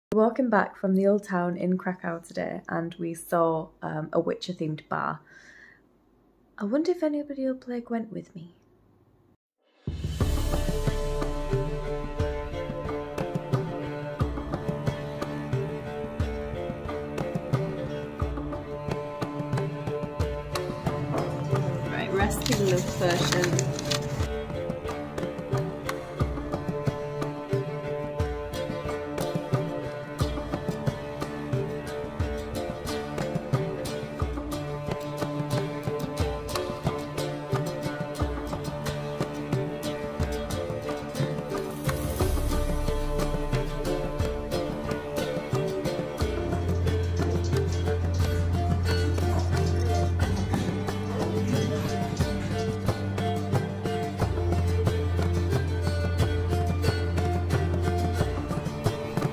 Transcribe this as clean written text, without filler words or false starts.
We're walking back from the old town in Krakow today and we saw a Witcher themed bar. I wonder if anybody will play Gwent with me. Right, resting love version.